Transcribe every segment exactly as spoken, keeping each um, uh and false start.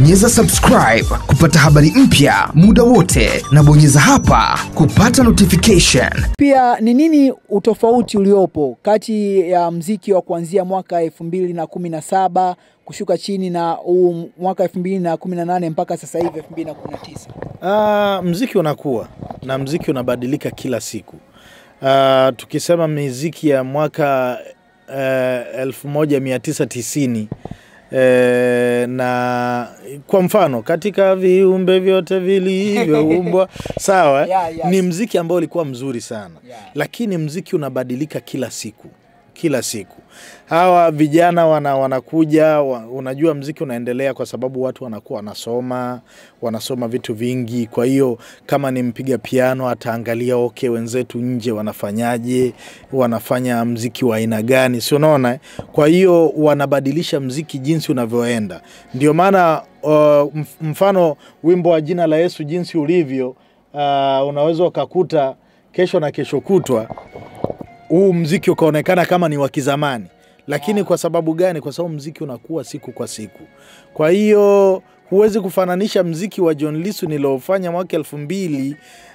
Bonyeza subscribe kupata habari mpya muda wote, na bonyeza hapa kupata notification. Pia ni nini utofauti uliopo kati ya mziki wa kuanzia mwaka elfu mbili na kumi na saba kushuka chini na huu mwaka elfu mbili na kumi na nane mpaka sasa hivi elfu mbili na kumi na tisa? Ah, mziki unakuwa na mziki unabadilika kila siku. Uh, tukisema miziki ya mwaka uh, elfu moja mia tisa tisini uh, na kwa mfano katika viumbe vyote vilivyoumbwa sawa, yeah, yes. Ni mziki ambao ulikuwa mzuri sana, yeah. Lakini mziki unabadilika kila siku kila siku. Hawa vijana wana, wanakuja wa, unajua mziki unaendelea kwa sababu watu wanakuwa wanasoma wanasoma vitu vingi. Kwa hiyo kama ni mpiga piano ataangalia okay wenzetu nje wanafanyaje, wanafanya mziki wa aina gani, si unaona? Kwa hiyo wanabadilisha mziki jinsi unavyoenda. Ndio maana uh, mfano wimbo wa Jina la Yesu jinsi ulivyo, uh, unaweza ukakuta kesho na kesho kutwa huu mziki ukaonekana kama ni wa kizamani. Lakini kwa sababu gani? Kwa sababu mziki unakuwa siku kwa siku. Kwa hiyo huwezi kufananisha mziki wa John Lissu niliofanya mwaka elfu mbili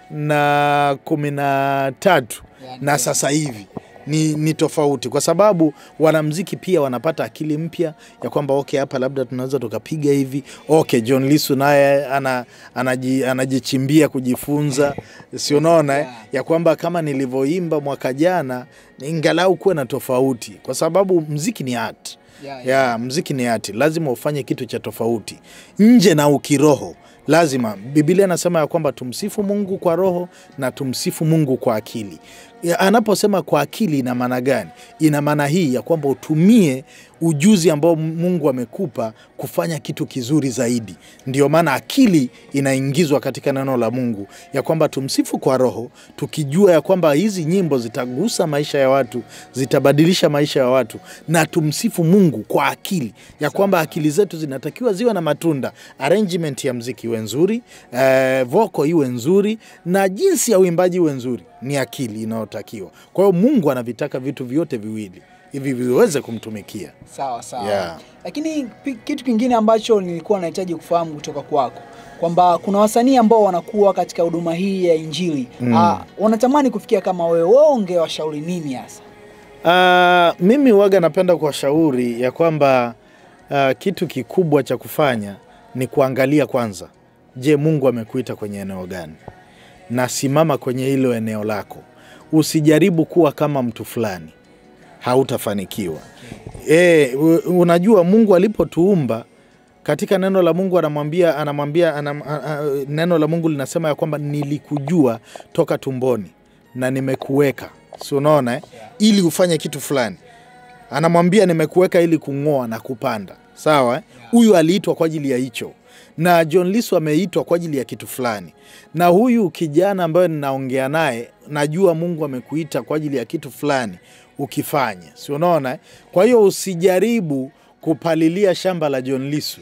na kumi na tatu na sasa hivi. Ni, ni tofauti kwa sababu wanamziki pia wanapata akili mpya ya kwamba okay hapa labda tunaweza tukapiga hivi. Okay, John Lissu naye ana, anaji, anajichimbia kujifunza, si unaona ya kwamba kama nilivyoimba mwaka jana ingalau kuwe na tofauti, kwa sababu mziki ni art. Yeah, yeah. Ya, mziki ni art, lazima ufanye kitu cha tofauti nje na ukiroho. Lazima, Biblia inasema ya kwamba tumsifu Mungu kwa roho na tumsifu Mungu kwa akili. Ya, anaposema kwa akili ina maana gani? Ina maana hii ya kwamba utumie ujuzi ambao Mungu amekupa kufanya kitu kizuri zaidi. Ndio maana akili inaingizwa katika neno la Mungu ya kwamba tumsifu kwa roho, tukijua ya kwamba hizi nyimbo zitagusa maisha ya watu, zitabadilisha maisha ya watu, na tumsifu Mungu kwa akili ya kwamba akili zetu zinatakiwa ziwe na matunda. Arrangement ya mziki iwe nzuri, eh, vocal iwe nzuri, na jinsi ya uimbaji iwe nzuri. Ni akili inayotakiwa. Kwa hiyo Mungu anavitaka vitu vyote viwili hivi viweze kumtumikia. Sawa sawa. Yeah. Lakini kitu kingine ambacho nilikuwa nahitaji kufahamu kutoka kwako kwamba kuna wasanii ambao wanakuwa katika huduma hii ya injili, mm. uh, wanatamani kufikia kama wewe. Wewe ungewashauri nini hasa? Uh, mimi waga napenda kuwashauri ya kwamba uh, kitu kikubwa cha kufanya ni kuangalia kwanza, je, Mungu amekuita kwenye eneo gani? Na simama kwenye hilo eneo lako. Usijaribu kuwa kama mtu fulani, hautafanikiwa. Eh, unajua Mungu alipotuumba katika neno la Mungu anamwambia anamwambia anam, neno la Mungu linasema ya kwamba nilikujua toka tumboni na nimekuweka. Si unaona eh? Ili ufanye kitu fulani. Anamwambia nimekuweka ili kungoa na kupanda. Sawa eh? Huyu aliitwa kwa ajili ya hicho. Na John Lissu ameitwa kwa ajili ya kitu fulani. Na huyu kijana ambaye ninaongea naye, najua Mungu amekuita kwa ajili ya kitu fulani ukifanye. Si unaona? Kwa hiyo usijaribu kupalilia shamba la John Lissu.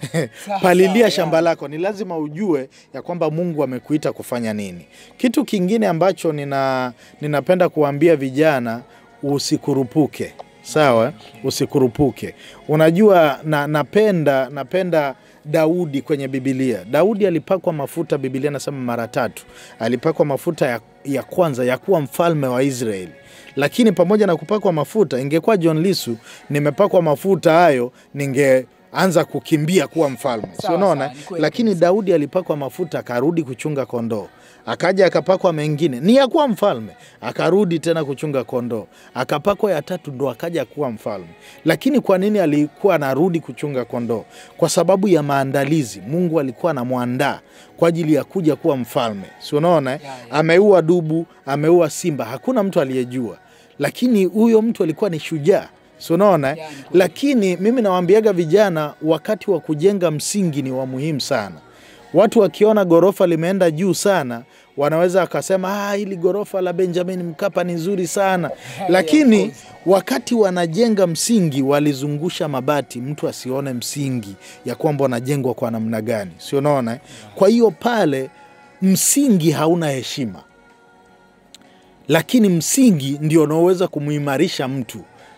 Palilia shamba lako. Ni lazima ujue ya kwamba Mungu amekuita kufanya nini. Kitu kingine ambacho nina ninapenda kuambia vijana, usikurupuke. Sawa? Usikurupuke. Unajua na, napenda napenda Daudi kwenye Biblia. Daudi alipakwa mafuta, Biblia inasema mara tatu. Alipakwa mafuta ya, ya kwanza ya kuwa mfalme wa Israeli. Lakini pamoja na kupakwa mafuta, ingekuwa John Lissu nimepakwa mafuta hayo, ningeanza kukimbia kuwa mfalme. Sio unaona? Lakini Daudi alipakwa mafuta akarudi kuchunga kondoo. Akaja akapakwa mengine ni ya kuwa mfalme, akarudi tena kuchunga kondoo. Akapakwa ya tatu ndo akaja kuwa mfalme. Lakini kwa nini alikuwa anarudi kuchunga kondoo? Kwa sababu ya maandalizi. Mungu alikuwa anamuandaa kwa ajili ya kuja kuwa mfalme. Si unaona? Ameua dubu, ameua simba, hakuna mtu aliyejua. Lakini huyo mtu alikuwa ni shujaa. Si unaona? Lakini mimi nawaambiaga vijana, wakati wa kujenga msingi ni wa muhimu sana. Watu wakiona gorofa limeenda juu sana, wanaweza wakasema ah, hili gorofa la Benjamin Mkapa ni nzuri sana. Lakini wakati wanajenga msingi walizungusha mabati, mtu asione msingi ya kwamba unajengwa kwa namna gani. Si unaona? Kwa hiyo pale msingi hauna heshima. Lakini msingi ndio unaoweza kumuimarisha mtu.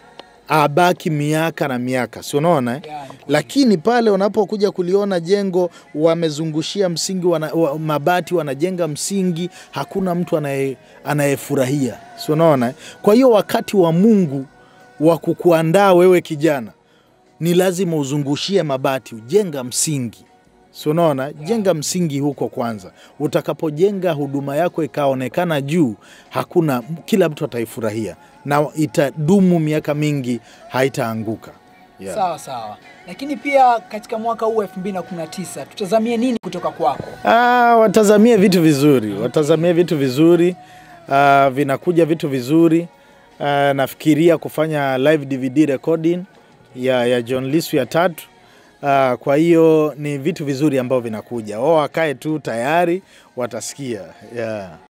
abaki miaka na miaka, si unaona eh? Yeah, lakini pale unapokuja kuliona jengo wamezungushia msingi wana, wa, mabati wanajenga msingi, hakuna mtu anaye anayefurahia, si unaona eh? Kwa hiyo wakati wa Mungu wa kukuandaa wewe kijana ni lazima uzungushie mabati, ujenga msingi. So unaona, jenga msingi huko kwanza. Utakapojenga huduma yako ikaonekana juu, hakuna kila mtu ataifurahia na itadumu miaka mingi, haitaanguka. Yeah. Sawa sawa. Lakini pia katika mwaka huu elfu mbili na kumi na tisa tutazamie nini kutoka kwako? Ah, watazamie vitu vizuri. Watazamie vitu vizuri. Ah, vinakuja vitu vizuri. Ah, nafikiria kufanya live D V D recording ya ya John Lissu ya tatu. Uh, kwa hiyo ni vitu vizuri ambavyo vinakuja. Wao wakae tu tayari, watasikia. Yeah.